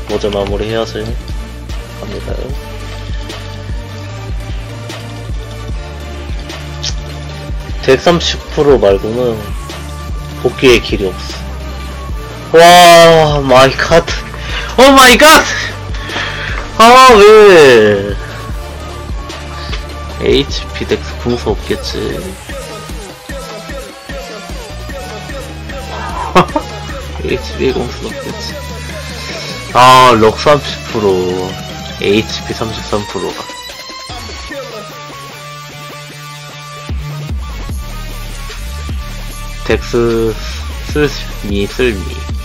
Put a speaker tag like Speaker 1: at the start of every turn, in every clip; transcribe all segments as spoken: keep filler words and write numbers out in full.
Speaker 1: 모자 마무리 해야지. 갑니다. 백삼십 퍼센트 말고는 복귀의 길이 없어. 와, 마이 갓. 오 마이 갓! 아, 왜? 에이치피 덱스 궁수 없겠지. 에이치피 궁수 없겠지. 아, 럭 삼십 퍼센트, 에이치피 삼십삼 퍼센트가. 덱스 쓸미, 쓸미.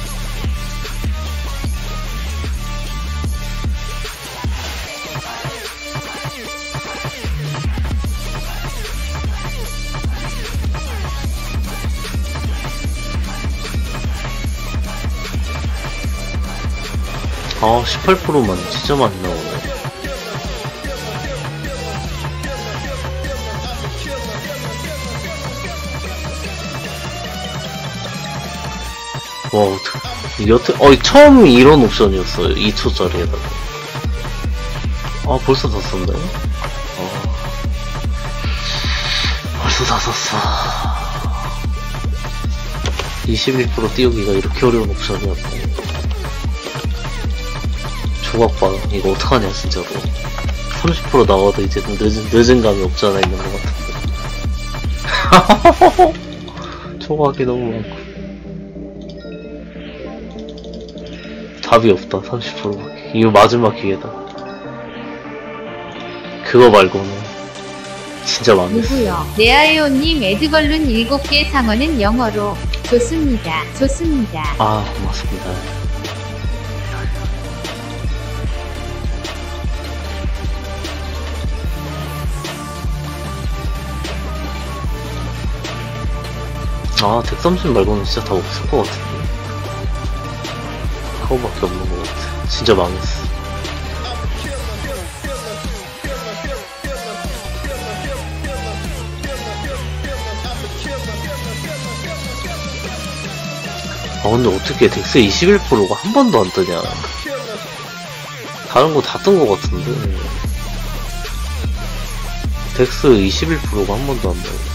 Speaker 1: 아, 십팔 퍼센트만 진짜 많이 나오네. 와, 여태, 어, 처음 이런 옵션이었어요. 이 초짜리에다가. 아, 벌써 다 썼네? 어. 벌써 다 썼어. 이십일 퍼센트 띄우기가 이렇게 어려운 옵션이었네. 조각봐. 이거 어떡하냐, 진짜로. 삼십 퍼센트 나와도 이제 늦은, 늦은 감이 없잖아, 있는 것 같은데. 조각이 너무 많고. 답이 없다, 삼십 퍼센트밖에. 이거 마지막 기회다. 그거 말고는 진짜 망했어.
Speaker 2: 누구요? 네아에오님 에드걸룬 일곱 개 상어는 영어로 좋습니다. 좋습니다.
Speaker 1: 아, 고맙습니다. 아, 백삼십 말고는 진짜 다 없을 것 같은데. 그거밖에 없는 것 같아. 진짜 망했어. 아, 근데 어떻게 덱스 이십일 퍼센트가 한 번도 안 뜨냐. 다른 거 다 뜬 것 같은데. 덱스 이십일 퍼센트가 한 번도 안 떠.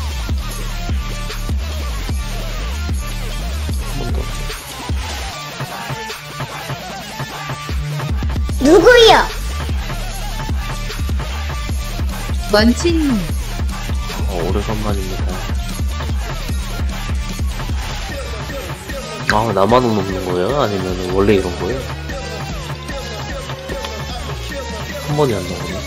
Speaker 3: 누구요?
Speaker 2: 먼친님.
Speaker 1: 어, 오래간만입니다. 아, 나만 없는 거예요? 아니면 원래 이런 거예요? 한 번이 안 나오네.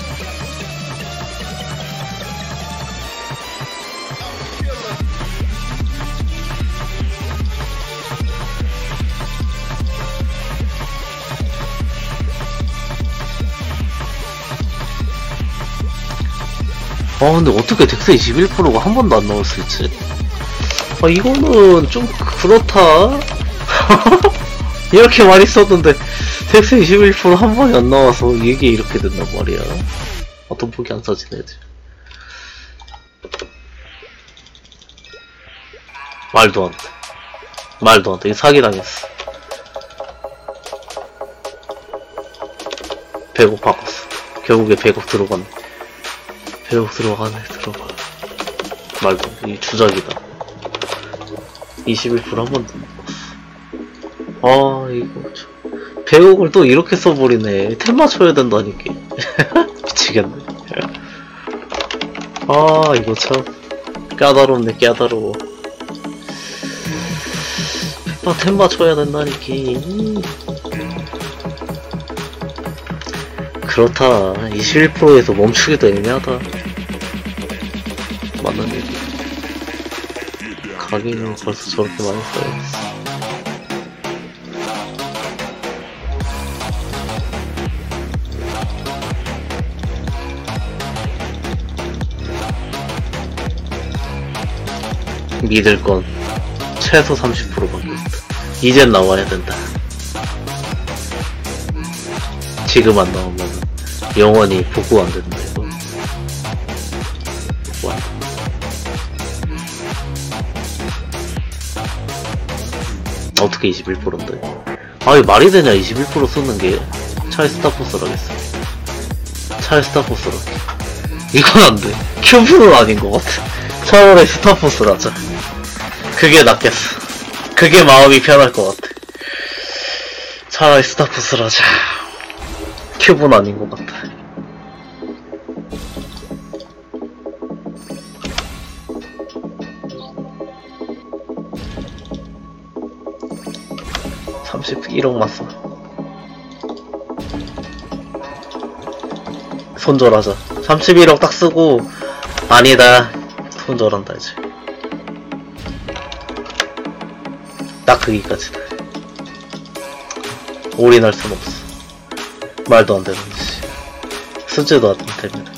Speaker 1: 아, 근데 어떻게 덱스 이십일 퍼센트가 한 번도 안 나올 수 있지? 아, 이거는 좀 그렇다. 이렇게 많이 썼는데 덱스 이십일 퍼센트 한 번이 안 나와서 이게 이렇게 된단 말이야. 아, 돈폭이 안 써지네. 말도 안 돼. 말도 안 돼. 이거 사기당했어. 백억 바꿨어. 결국에 백억 들어갔네. 백억 들어가네. 들어가. 말도 안 돼. 이 주작이다. 이십일 퍼센트 한 번 더 먹었어. 아, 이거 참. 백억을 또 이렇게 써버리네. 템 맞춰야 된다니까. 미치겠네. 아, 이거 참 까다롭네. 까다로워. 아, 템 맞춰야 된다니까. 그렇다. 이십일 퍼센트에서 멈추기도 애매하다. 맞는 얘기. 가격은 벌써 저렇게 많이 써야겠어. 믿을 건 최소 삼십 퍼센트밖에 없다. 이젠 나와야 된다. 지금 안 나오면 영원히 복구 안 된다. 이거. 복구 안 된다. 어떻게 이십일 퍼센트인데? 아이 말이 되냐. 이십일 퍼센트 쓰는 게 차라리 스타포스라겠어. 차라리 스타포스라. 이건 안 돼. 큐브는 아닌 것 같아. 차라리 스타포스라자. 그게 낫겠어. 그게 마음이 편할 것 같아. 차라리 스타포스라자. 큐브는 아닌 것 같아. 삼십일억 맞어. 손절하자. 삼십일억 딱 쓰고 아니다. 손절한다 이제. 딱 거기까지다. 올인할 순 없어. 말도 안 되는 짓이. 쓰지도 않는 때문에.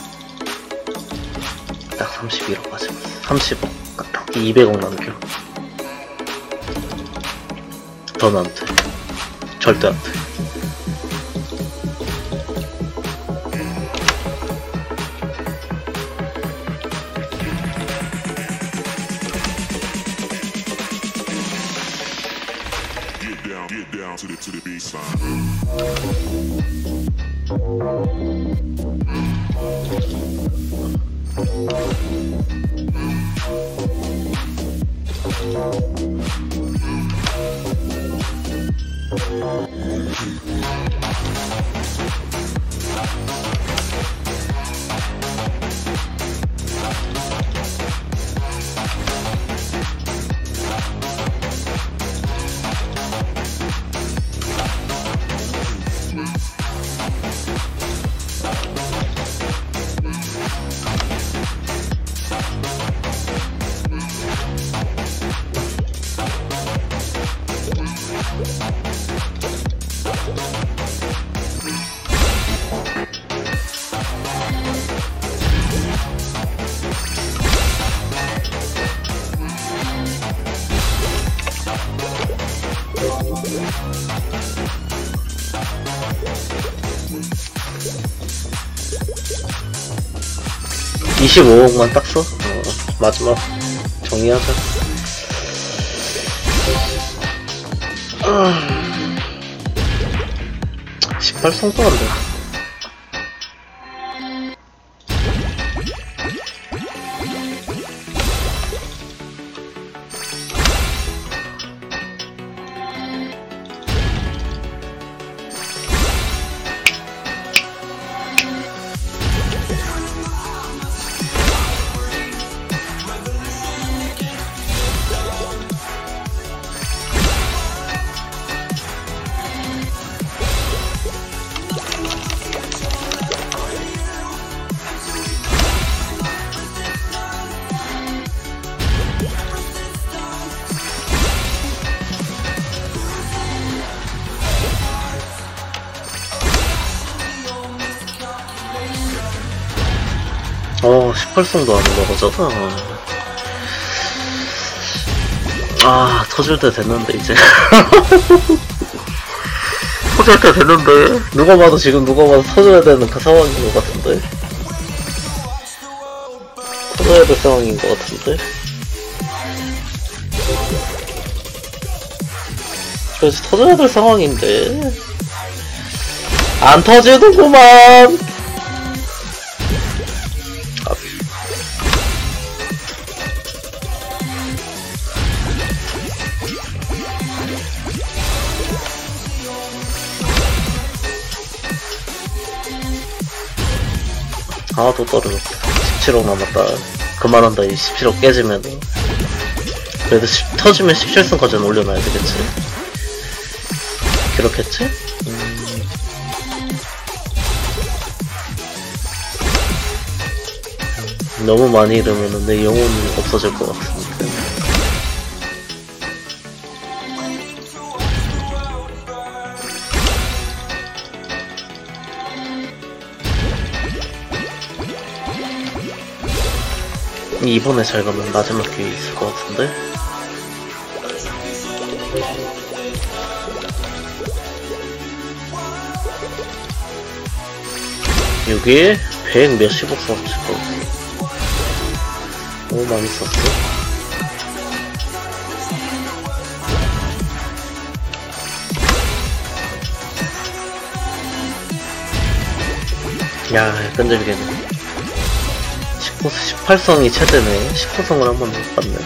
Speaker 1: 딱 삼십일억 맞아. 삼십억. 딱 이백억 남겨. 더는 안 돼. 절대 안 돼.
Speaker 3: Get down to the to the baseline.
Speaker 1: 이십오억만 딱 써? 어, 마지막 정리하자. 십팔 성도 안 돼. 어, 십팔 성도 안 올라가잖아. 아, 터질 때 됐는데, 이제. 터질 때 됐는데. 누가 봐도 지금 누가 봐도 터져야 되는 그 상황인 것 같은데. 터져야 될 상황인 것 같은데. 그래서 터져야 될 상황인데. 안 터지는구만! 아, 또 떨어졌다. 십칠억 남았다. 그만한다. 이 십칠억 깨지면은. 그래도 십, 터지면 십칠 승까지는 올려놔야 되겠지. 그렇겠지? 음... 너무 많이 잃으면은 내 영혼이 없어질 것 같은데. 이번에 잘 가면 마지막 기회 있을 것 같은데? 여기에 백 몇십억 썼을 것 같아. 너무 많이 썼어. 야, 끈질기네. 십구, 십팔 성이 최대네. 십구 성을 한 번 못 봤네.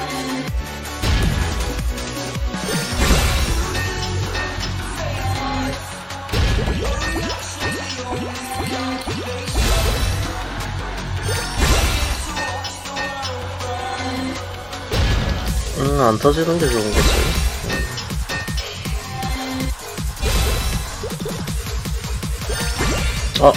Speaker 1: 음, 안 터지는 게 좋은 거지. 어.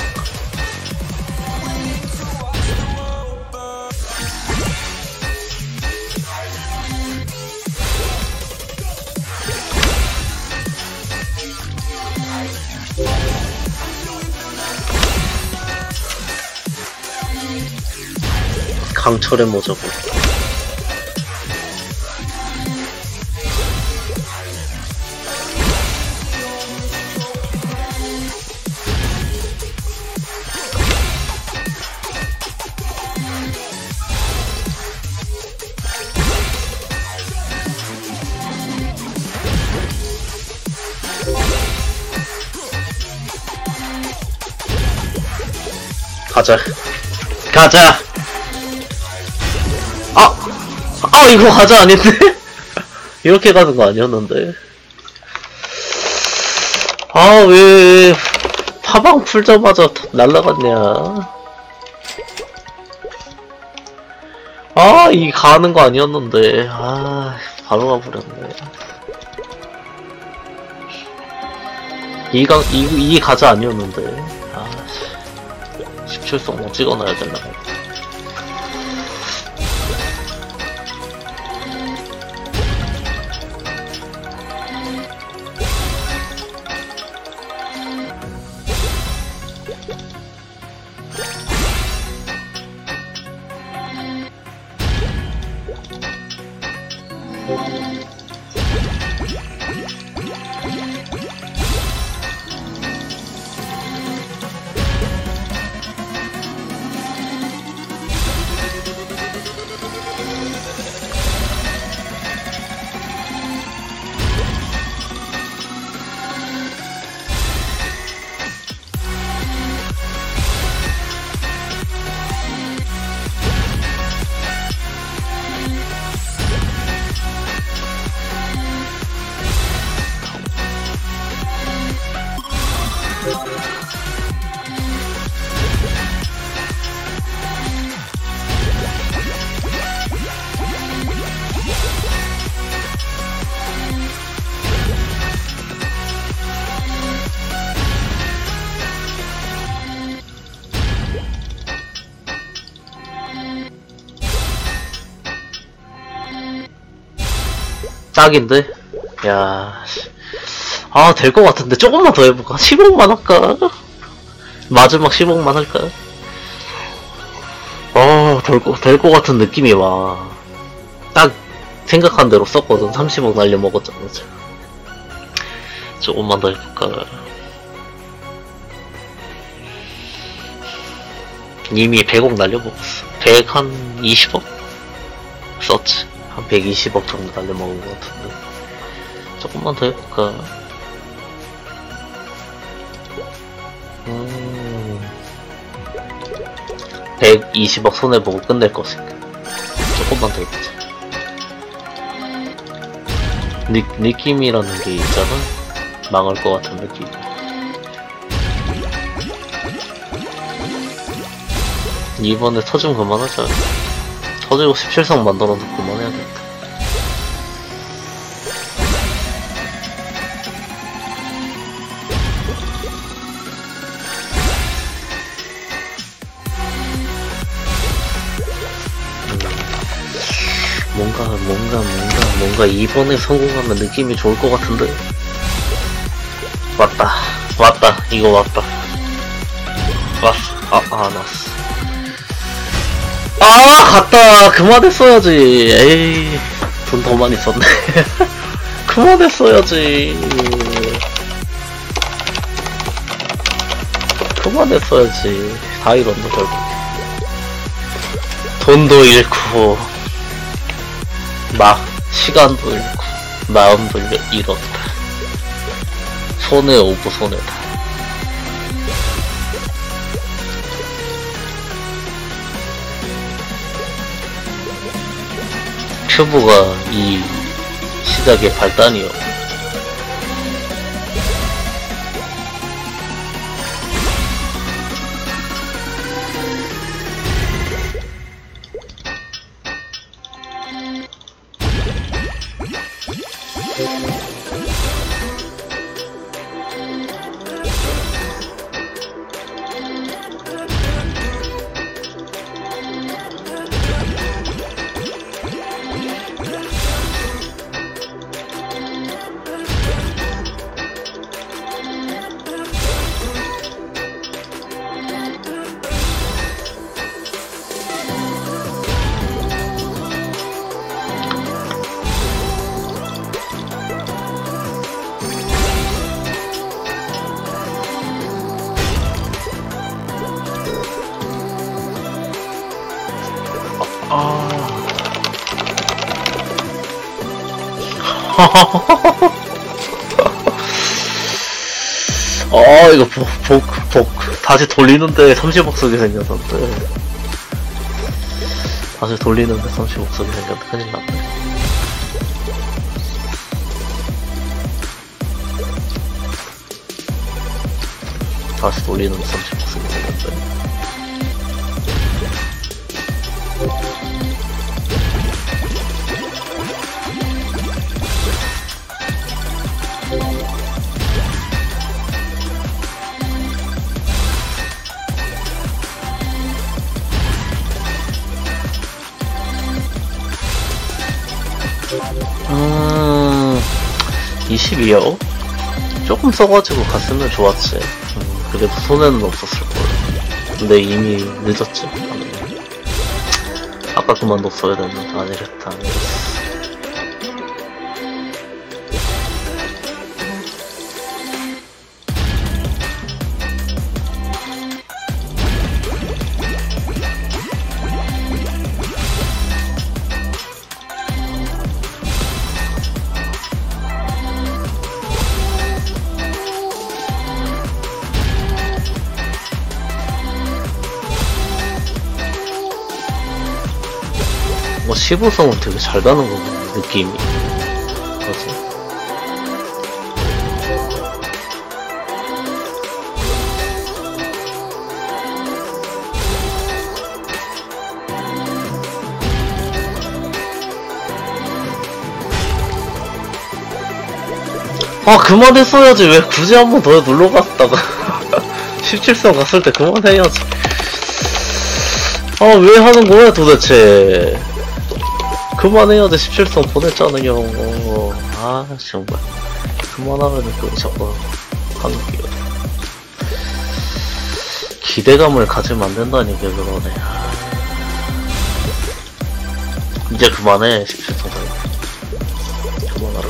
Speaker 1: 강철의 모자고. 가자. 가자! 아! 아, 이거 가자 아닌데? 이렇게 가는 거 아니었는데. 아, 왜, 파방 풀자마자 날라갔냐. 아, 이 가는 거 아니었는데. 아, 바로 가버렸네. 이가, 이, 이 가자 아니었는데. 아, 십칠 성 뭐 찍어놔야 되나. 딱인데? 야, 아, 될 것 같은데 조금만 더 해볼까? 십억만 할까? 마지막 십억만 할까? 어, 될 거, 될 것 같은 느낌이 와. 딱 생각한 대로 썼거든. 삼십억 날려 먹었잖아. 조금만 더 해볼까? 이미 백억 날려 먹었어. 백 한 이십억? 썼지. 한 백이십억 정도 날려먹은 것 같은데. 조금만 더 해볼까? 음... 백이십억 손해보고 끝낼 것인가? 조금만 더 해보자. 느, 느낌이라는 게 있잖아? 망할 것 같은 느낌. 이번에 터지면 그만하자. 터지고 십칠 성 만들어서 그만해야겠다. 뭔가 뭔가 뭔가 뭔가 이번에 성공하면 느낌이 좋을 것 같은데. 왔다 왔다 이거 왔다 왔어. 아, 아 났어. 아, 갔다. 그만했어야지. 에이, 돈 더 많이 썼네. 그만했어야지. 그만했어야지. 다 잃었네, 결국. 돈도 잃고, 막, 시간도 잃고, 마음도 잃었다. 손해 오브 손해다. 큐브가 이 시작의 발단이요. 아 이거 복, 복, 복 다시 돌리는데 삼십억 쓰게 생겼는데 다시 돌리는데 삼십억 쓰게 생겼는데 큰일 났네. 다시 돌리는데 삼십억 쓰게 생겼는데 음... 이십이억? 조금 써가지고 갔으면 좋았지. 음, 그래도 손해는 없었을걸. 근데 이미 늦었지. 아까 그만뒀어야 됐는데 아니랬다 아니랬어. 뭐 십오 성은 되게 잘 다는 거거든 느낌이. 그치? 아 그만했어야지. 왜 굳이 한 번 더 눌러 갔다가 십칠 성 갔을 때 그만해야지. 아 왜 하는 거야 도대체. 그만해야지. 십칠 성 보냈잖아요. 아 정말 그만하면은 또 자꾸 하는 게 기대감을 가지면 안 된다니 게 그러네. 이제 그만해. 십칠 성 그만하라고.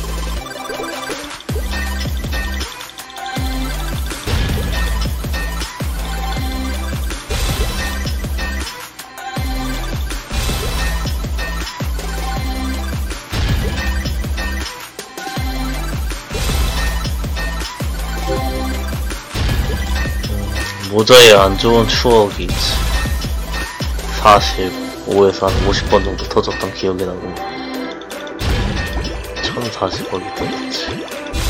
Speaker 1: 모자에 안 좋은 추억이 있지. 사십오에서 한 오십 번 정도 터졌던 기억이 나고 천사십억이 터졌지.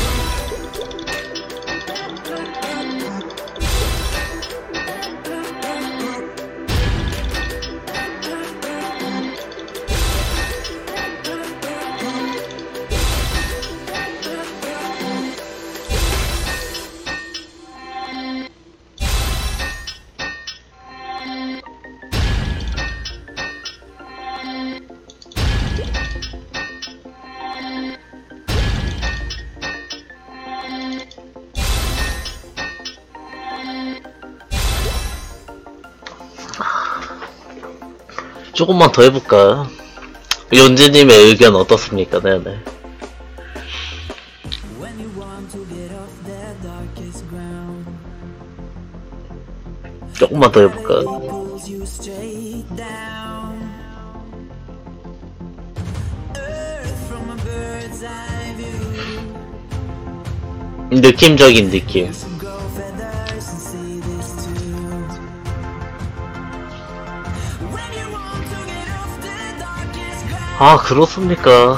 Speaker 1: 조금만 더 해볼까요? 연지님의 의견 어떻습니까? 네네. 조금만 더 해볼까요? 느낌적인 느낌. 아, 그렇습니까?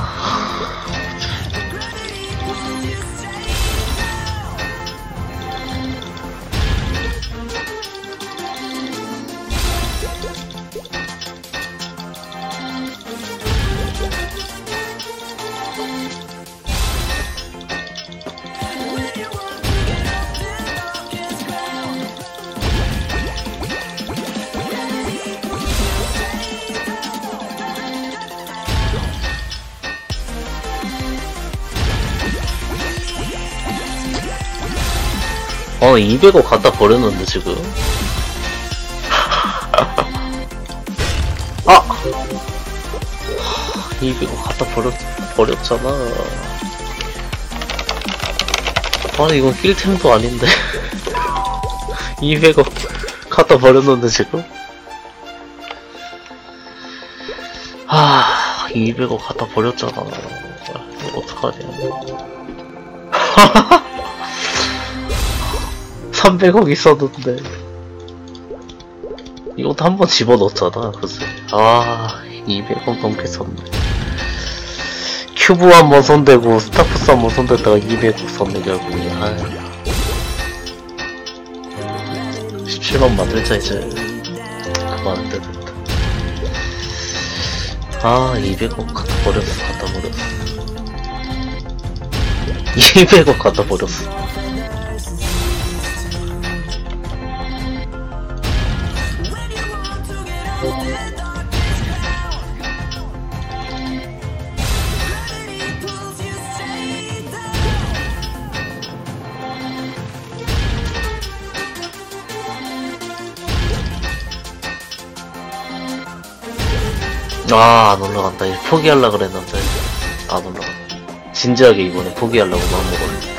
Speaker 1: 어, 이백억 갖다 버렸는데, 지금. 아! 이백억 갖다 버렸, 버렸잖아. 아, 이건 낄템도 아닌데. 이백억 갖다 버렸는데, 지금? 아, 이백억 갖다 버렸잖아. 이거 어떡하냐. 삼백억 있었는데 이것도 한번 집어넣었잖아. 글쎄. 아, 이백억 넘게 썼네. 큐브 한번 손대고 스타프스 한번 손댔다가 이백억 썼네 결국에. 아유. 십칠만 만들자 이제. 그만할 때 됐다. 아, 이백억 갖다 버렸어. 갖다 버렸어. 이백억 갖다 버렸어. 아, 안 올라간다. 이제 포기하려 그랬는데 안 올라가. 진지하게 이번에 포기하려고 마음먹었는데.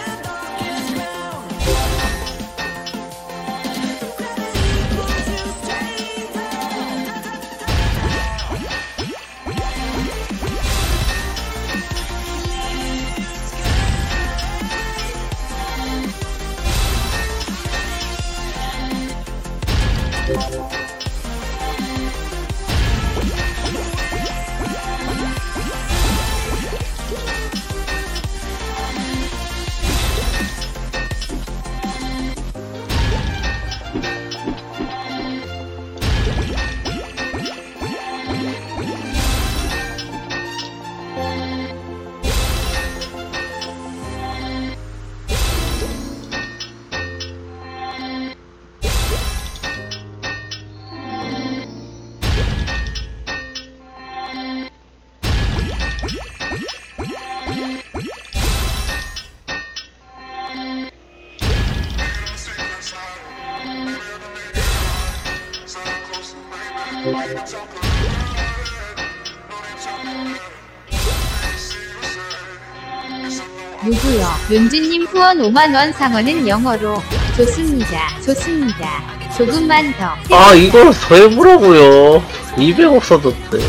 Speaker 2: 누구요? 윤주님 후원 오만원 상어는 영어로. 좋습니다. 좋습니다. 조금만 더.
Speaker 1: 아, 이걸 더 해보라고요. 이백억 썼는데.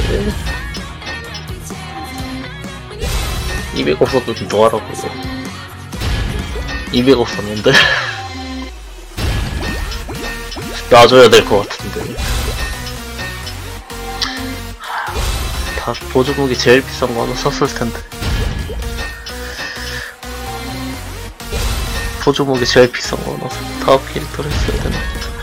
Speaker 1: 이백억 썼는데 더 하라고요. 이백억 썼는데. 놔줘야 될 것 같은데. 다 보조무기 제일 비싼 거 하나 썼을 텐데. 보조무기 제일 비싼 거 하나 다음 캐릭터를 했어야 되나.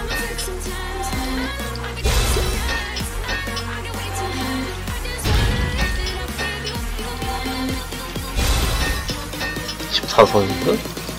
Speaker 1: 십사 선인가?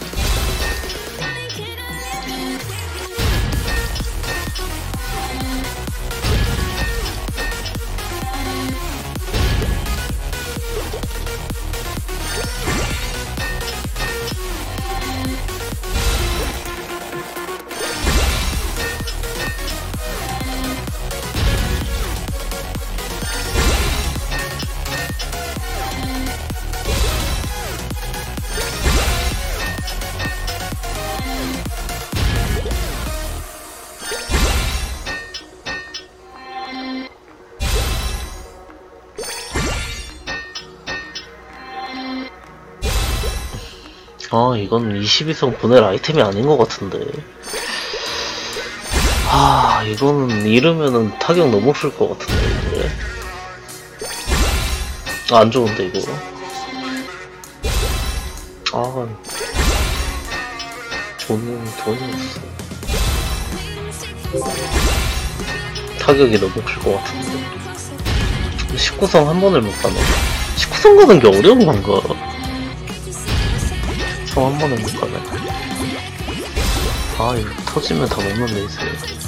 Speaker 1: 아, 이건 이십이 성 보낼 아이템이 아닌 것 같은데. 아, 이거는 잃으면은 타격 너무 쓸 것 같은데, 이제. 아, 안 좋은데 이거. 아, 돈은 돈이 없어. 타격이 너무 클 것 같은데. 십구 성 한 번을 못 가네. 십구 성 가는 게 어려운 건가? 성 한 번을 못 가네. 아, 이거 터지면 다 먹는 레이스네.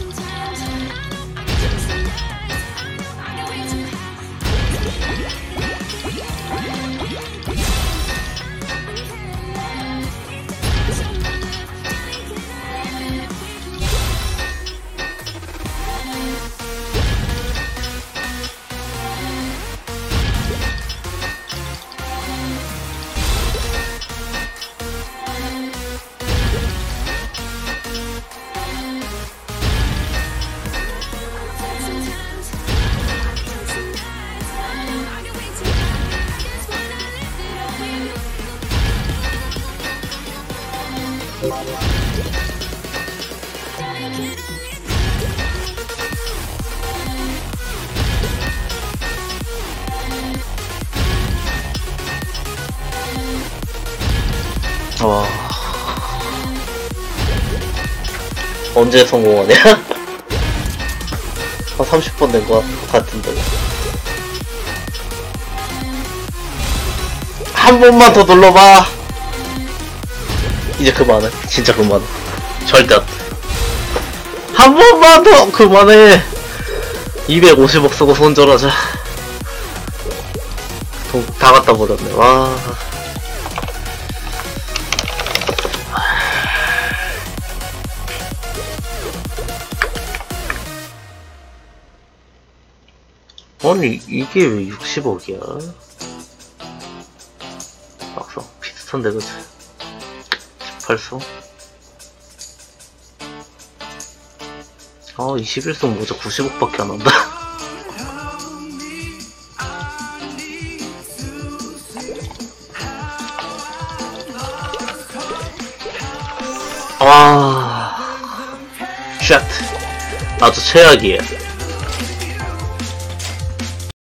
Speaker 1: 와, 언제 성공하냐? 한 삼십 번 된 것 같은데. 한 번만 더 눌러봐. 이제 그만해. 진짜 그만해. 절대 안 돼. 한 번만 더 그만해. 이백오십억 쓰고 손절하자. 돈 다 갖다 버렸네. 와. 아니, 이게 왜 육십억이야? 막상 비슷한데, 그치? 십팔 성? 아, 이십일 성 모자 구십억밖에 안 한다. 아, 쉣. 아주 최악이야.